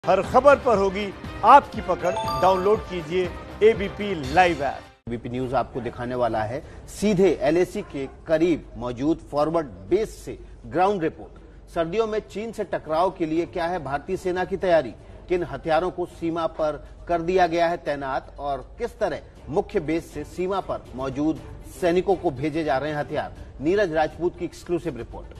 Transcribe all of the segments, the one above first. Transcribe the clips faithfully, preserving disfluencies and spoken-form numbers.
हर खबर पर होगी आपकी पकड़। डाउनलोड कीजिए ABP live app. ABP news आपको दिखाने वाला है सीधे एलएसी के करीब मौजूद फॉरवर्ड बेस से ग्राउंड रिपोर्ट। सर्दियों में चीन से टकराव के लिए क्या है भारतीय सेना की तैयारी, किन हथियारों को सीमा पर कर दिया गया है तैनात और किस तरह मुख्य बेस से सीमा पर मौजूद सैनिकों को भेजे जा रहे हैं हथियार। नीरज राजपूत की एक्सक्लूसिव रिपोर्ट।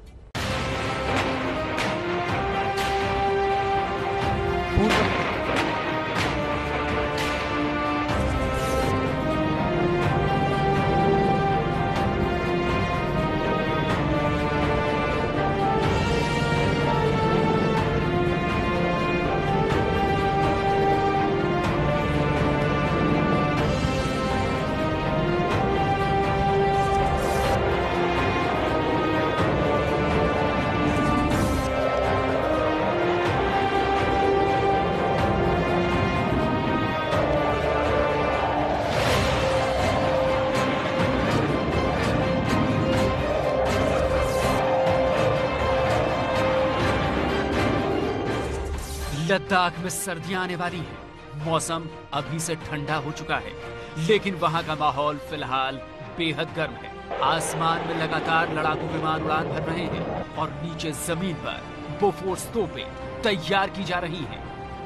लद्दाख में सर्दियां आने वाली हैं। मौसम अभी से ठंडा हो चुका है, लेकिन वहां का माहौल फिलहाल बेहद गर्म है। आसमान में लगातार लड़ाकू विमान उड़ान भर रहे हैं और नीचे जमीन पर बोफोर्स तोपें तैयार की जा रही हैं।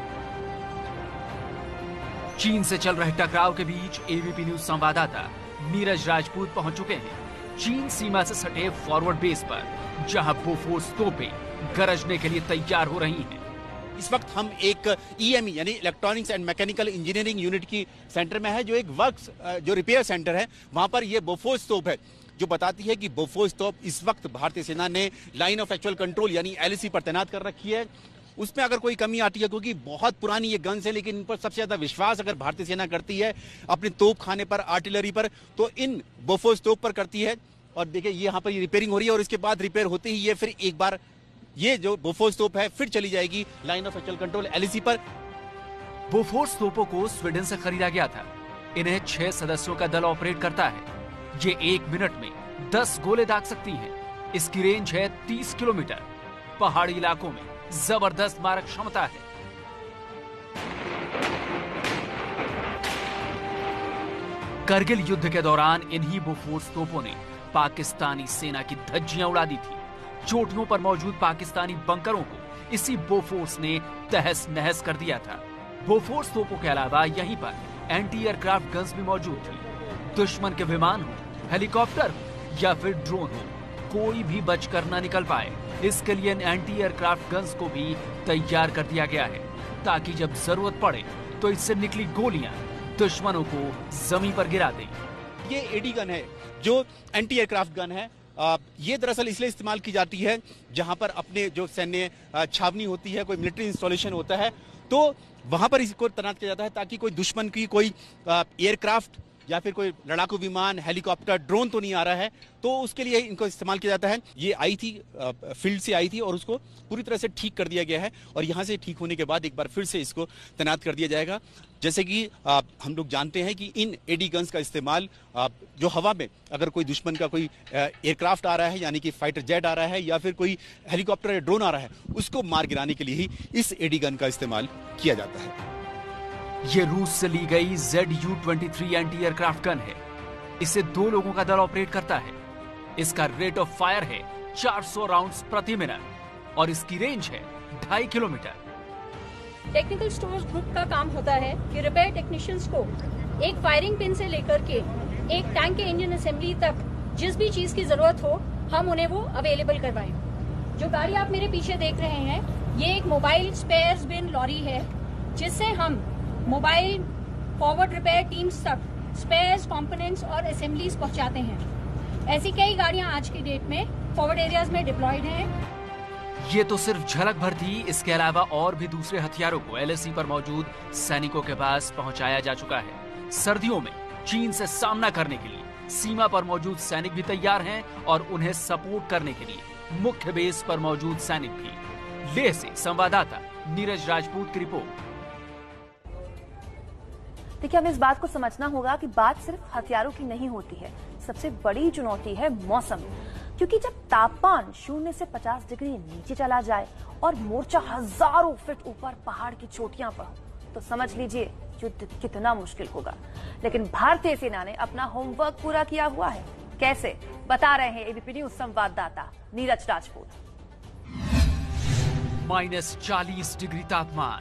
चीन से चल रहे टकराव के बीच एबीपी न्यूज संवाददाता नीरज राजपूत पहुंच चुके हैं चीन सीमा से सटे फॉरवर्ड बेस पर, जहां बोफोर्स तोपें गरजने के लिए तैयार हो रही हैं। इस वक्त हम एक ईएमई यानी electronics and mechanical engineering unit की सेंटर में है, जो एक वर्क्स जो रिपेयर सेंटर है। वहां पर ये बोफोर्स तोप है जो बताती है कि बोफोर्स तोप इस वक्त भारतीय सेना ने लाइन ऑफ एक्चुअल कंट्रोल यानी एलएसी पर तैनात कर रखी है। उसमें अगर कोई कमी आती है, क्योंकि बहुत पुरानी ये गन्स है, लेकिन इन पर सबसे ज्यादा विश्वास अगर भारतीय सेना करती है अपने तोप खाने पर, आर्टिलरी पर, तो इन बोफोर्स तोप पर करती है। और देखिए यहाँ पर रिपेयरिंग हो रही है और इसके बाद रिपेयर होते ही ये फिर एक बार ये जो बोफोर्स तोप है फिर चली जाएगी line of actual control LAC पर। बोफोर्स तोपों को स्वीडन से खरीदा गया था। इन्हें छह सदस्यों का दल ऑपरेट करता है। ये एक मिनट में दस गोले दाग सकती हैं। इसकी रेंज है तीस किलोमीटर। पहाड़ी इलाकों में जबरदस्त मारक क्षमता है। करगिल युद्ध के दौरान इन्हीं बोफोर्स तोपों ने पाकिस्तानी सेना की धज्जियां उड़ा दी थी। चोटियों पर मौजूद पाकिस्तानी बंकरों को इसी बोफोर्स ने तहस नहस कर दिया था। बोफोर्स तोपों के अलावा यहीं पर एंटी एयरक्राफ्ट गन्स भी मौजूद थी। दुश्मन के विमान हो, हेलीकॉप्टर हो या फिर ड्रोन हो, कोई भी बचकर न निकल पाए, इसके लिए एंटी एयरक्राफ्ट गन्स को भी तैयार कर दिया गया है, ताकि जब जरूरत पड़े तो इससे निकली गोलियां दुश्मनों को जमीन पर गिरा दें। ये एडी गन है जो एंटी एयरक्राफ्ट गन है। आ, ये दरअसल इसलिए इस्तेमाल की जाती है जहां पर अपने जो सैन्य छावनी होती है, कोई मिलिट्री इंस्टॉलेशन होता है, तो वहां पर इसको तैनात किया जाता है ताकि कोई दुश्मन की कोई एयरक्राफ्ट या फिर कोई लड़ाकू विमान, हेलीकॉप्टर, ड्रोन तो नहीं आ रहा है, तो उसके लिए इनको इस्तेमाल किया जाता है। ये आई थी, फील्ड से आई थी और उसको पूरी तरह से ठीक कर दिया गया है और यहाँ से ठीक होने के बाद एक बार फिर से इसको तैनात कर दिया जाएगा। जैसे कि आ, हम लोग जानते हैं कि इन एडी गन्स का इस्तेमाल आ, जो हवा में अगर कोई दुश्मन का कोई एयरक्राफ्ट आ रहा है, यानी कि फाइटर जेट आ रहा है या फिर कोई हेलीकॉप्टर या ड्रोन आ रहा है, उसको मार गिराने के लिए ही इस एडी गन का इस्तेमाल किया जाता है। ये रूस से ली गई Z U twenty three anti aircraft gun है। इसे दो लोगों का दल ऑपरेट करता है। इसका रेट ऑफ फायर है चार सौ राउंड्स प्रति मिनट और इसकी रेंज है ढाई किलोमीटर। टेक्निकल स्टोर्स ग्रुप का काम होता है कि रिपेयर टेक्नीशियंस को एक फायरिंग पिन से लेकर के एक टैंक के इंजन असेंबली तक जिस भी चीज की जरूरत हो हम उन्हें वो अवेलेबल करवाएं। जो गाड़ी आप मेरे पीछे देख रहे हैं, ये एक मोबाइल स्पेयर्स बिन लॉरी है, जिससे हम मोबाइल फॉरवर्ड रिपेयर टीम्स तक स्पेयर्स, कंपोनेंट्स और असेंबलीज पहुंचाते हैं। ऐसी कई गाड़ियां आज की डेट में फॉरवर्ड एरियाज में डिप्लॉयड हैं। ये तो सिर्फ झलक भर थी। इसके अलावा और भी दूसरे हथियारों को एलएसी पर मौजूद सैनिकों के पास पहुंचाया जा चुका है। सर्दियों में चीन से सामना करने के लिए सीमा पर मौजूद सैनिक भी तैयार हैं और उन्हें सपोर्ट करने के लिए मुख्य बेस पर मौजूद सैनिक भी। लेह से संवाददाता नीरज राजपूत की रिपोर्ट। देखिए, हमें इस बात को समझना होगा कि बात सिर्फ हथियारों की नहीं होती है। सबसे बड़ी चुनौती है मौसम। क्योंकि जब तापमान शून्य से पचास डिग्री नीचे चला जाए और मोर्चा हजारों फीट ऊपर पहाड़ की चोटियां पर हो तो समझ लीजिए युद्ध कितना मुश्किल होगा। लेकिन भारतीय सेना ने अपना होमवर्क पूरा किया हुआ है। कैसे, बता रहे हैं एबीपी न्यूज संवाददाता नीरज राजपूत। माइनस चालीस डिग्री तापमान,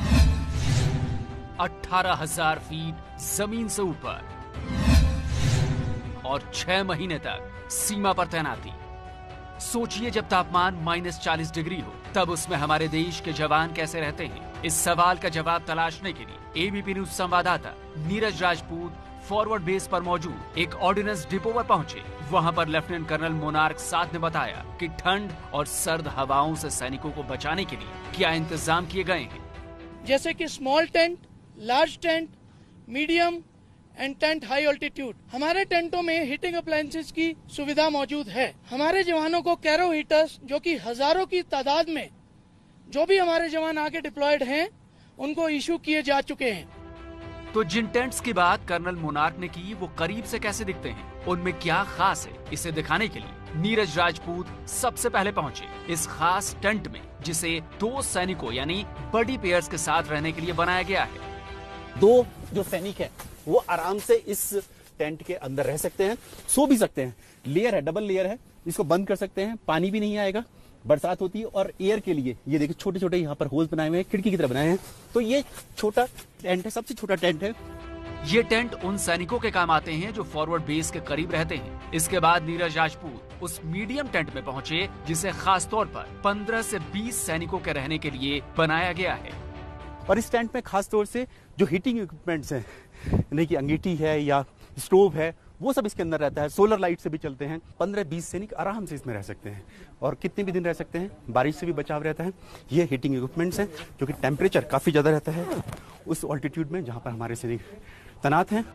अठारह हजार फीट जमीन से ऊपर और छह महीने तक सीमा पर तैनाती। सोचिए जब तापमान माइनस चालीस डिग्री हो तब उसमें हमारे देश के जवान कैसे रहते हैं। इस सवाल का जवाब तलाशने के लिए एबीपी न्यूज संवाददाता नीरज राजपूत फॉरवर्ड बेस पर मौजूद एक ऑर्डिनेंस डिपो पर पहुंचे। वहां पर लेफ्टिनेंट कर्नल मोनार्क साथ ने बताया कि ठंड और सर्द हवाओं से सैनिकों को बचाने के लिए क्या इंतजाम किए गए हैं। जैसे कि small tent, large tent, medium and tent high altitude. हमारे टेंटों में हीटिंग अप्लायंसेस की सुविधा मौजूद है। हमारे जवानों को कैरो हीटर्स, जो कि हजारों की तादाद में जो भी हमारे जवान आगे डिप्लॉयड हैं, उनको इशू किए जा चुके हैं। तो जिन टेंट्स की बात कर्नल मोनार्क ने की वो करीब से कैसे दिखते हैं, उनमें क्या खास है, इसे दिखाने के लिए नीरज राजपूत सबसे पहले पहुंचे इस खास टेंट में, जिसे दो सैनिकों यानी बडी पेयर्स के साथ रहने के लिए बनाया गया है। दो जो सैनिक है वो आराम से इस टेंट के अंदर रह सकते हैं, सो भी सकते हैं। लेयर है, डबल लेयर है, इसको बंद कर सकते हैं, पानी भी नहीं आएगा, बरसात होती है। और एयर के लिए ये देखिए छोटे छोटे यहाँ पर होल्स बनाए हुए हैं, खिड़की की तरह बनाए हैं। तो ये छोटा टेंट है, सबसे छोटा टेंट है। ये टेंट उन सैनिकों के काम आते हैं जो फॉरवर्ड बेस के करीब रहते हैं। इसके बाद नीरज राजपूत उस मीडियम टेंट में पहुंचे जिसे खास तौर पर पंद्रह से बीस सैनिकों के रहने के लिए बनाया गया है। और इस टेंट में खास तौर से जो हीटिंग इक्विपमेंट्स हैं, यानी कि अंगीठी है या स्टोव है, वो सब इसके अंदर रहता है। सोलर लाइट से भी चलते हैं। पंद्रह बीस सैनिक आराम से इसमें रह सकते हैं और कितने भी दिन रह सकते हैं। बारिश से भी बचाव रहता है। ये हीटिंग इक्विपमेंट्स हैं, क्योंकि टेम्परेचर काफी ज्यादा रहता है उस ऑल्टीट्यूड में जहां पर हमारे सैनिक तैनात हैं।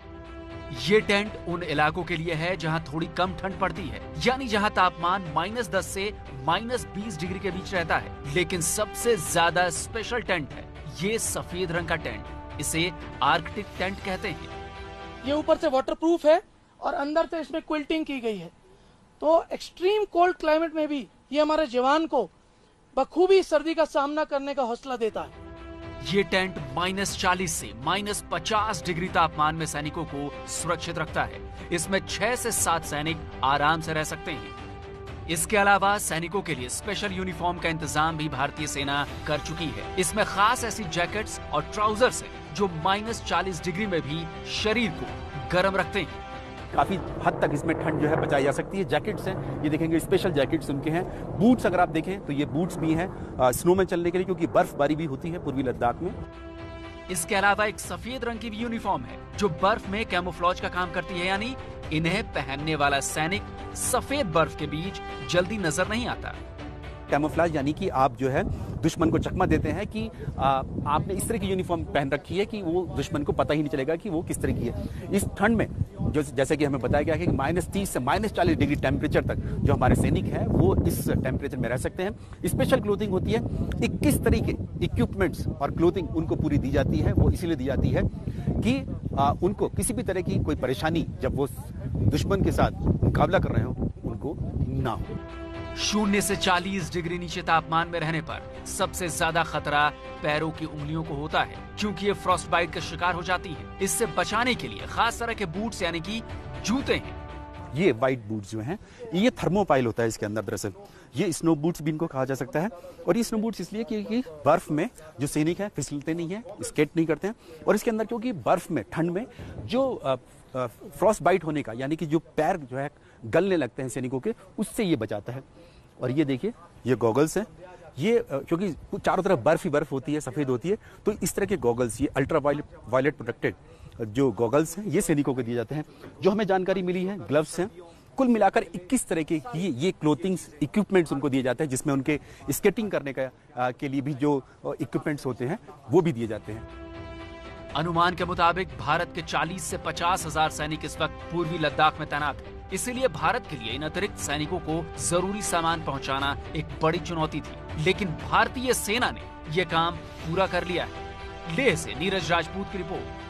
ये टेंट उन इलाकों के लिए है जहां थोड़ी कम ठंड पड़ती है, यानी जहां तापमान माइनस दस से माइनस बीस डिग्री के बीच रहता है। लेकिन सबसे ज्यादा स्पेशल टेंट है ये सफेद रंग का टेंट। इसे आर्कटिक टेंट कहते हैं। ये ऊपर से वाटरप्रूफ है और अंदर से इसमें क्विल्टिंग की गई है। तो एक्सट्रीम कोल्ड क्लाइमेट में भी ये हमारे जवान को बखूबी सर्दी का सामना करने का हौसला देता है। ये टेंट माइनस चालीस से माइनस पचास डिग्री तापमान में सैनिकों को सुरक्षित रखता है। इसमें छह से सात सैनिक आराम से रह सकते हैं। इसके अलावा सैनिकों के लिए स्पेशल यूनिफॉर्म का इंतजाम भी भारतीय सेना कर चुकी है। इसमें खास ऐसी जैकेट्स और ट्राउजर्स हैं जो माइनस चालीस डिग्री में भी शरीर को गर्म रखते हैं। काफी हद तक इसमें ठंड जो है बचाई जा सकती है। जैकेट्स हैं, ये देखेंगे स्पेशल जैकेट्स उनके हैं। बूट्स अगर आप देखें तो ये बूट्स भी हैं स्नो में चलने के लिए, क्योंकि बर्फबारी भी होती है पूर्वी लद्दाख में। इसके अलावा एक सफेद रंग की भी यूनिफॉर्म है जो बर्फ में कैमोफ्लेज का काम करती है, यानी इन्हें पहनने वाला सैनिक सफेद बर्फ के बीच जल्दी नजर नहीं आता। कैमोफ्लेज यानी कि आप जो है दुश्मन को चकमा देते हैं कि आ, आपने इस तरह की यूनिफॉर्म पहन रखी है कि वो दुश्मन को पता ही नहीं चलेगा कि वो किस तरह की है। इस ठंड में जो जैसे कि हमें बताया गया है कि माइनस तीस से माइनस चालीस डिग्री टेम्परेचर तक जो हमारे सैनिक हैं वो इस टेम्परेचर में रह सकते हैं। स्पेशल क्लोथिंग होती है, इक्कीस तरह के इक्विपमेंट्स और क्लोथिंग उनको पूरी दी जाती है। वो इसीलिए दी जाती है कि आ, उनको किसी भी तरह की कोई परेशानी जब वो दुश्मन के साथ मुकाबला कर रहे हो उनको ना हो। शून्य से चालीस डिग्री नीचे तापमान में रहने पर सबसे ज्यादा खतरा पैरों की उंगलियों को होता है, क्योंकि ये फ्रॉस्ट बाइट का शिकार हो जाती है। इससे बचाने के लिए खास तरह के बूट्स यानी कि जूते हैं। ये वाइट बूट्स जो हैं, ये थर्मोपाइल होता है इसके अंदर। दरअसल ये स्नो बूट्स भी इनको कहा जा सकता है। और ये स्नो बूट्स इसलिए क्योंकि बर्फ में जो सैनिक है फिसलते नहीं है, स्केट नहीं करते हैं। और इसके अंदर क्योंकि बर्फ में ठंड में जो फ्रॉस्ट बाइट होने का, यानी कि जो पैर जो है गलने लगते हैं सैनिकों के, उससे ये बचाता है। और ये देखिए ये गॉगल्स हैं, ये क्योंकि चारों तरफ बर्फ ही बर्फ होती है, सफेद होती है, तो इस तरह के गॉगल्स, ये अल्ट्रा वायलेट वायलेट प्रोटेक्टेड जो गॉगल्स हैं ये सैनिकों को दिए जाते हैं। जो हमें जानकारी मिली है, ग्लव्स हैं, कुल मिलाकर इक्कीस तरह के ये ये क्लोथिंग्स इक्विपमेंट्स उनको दिए जाते हैं, जिसमें उनके स्केटिंग करने का आ, के लिए भी जो इक्विपमेंट्स होते हैं वो भी दिए जाते हैं। अनुमान के मुताबिक भारत के चालीस से पचास हजार सैनिक इस वक्त पूर्वी लद्दाख में तैनात हैं। इसीलिए भारत के लिए इन अतिरिक्त सैनिकों को जरूरी सामान पहुंचाना एक बड़ी चुनौती थी, लेकिन भारतीय सेना ने यह काम पूरा कर लिया है। लेह से नीरज राजपूत की रिपोर्ट।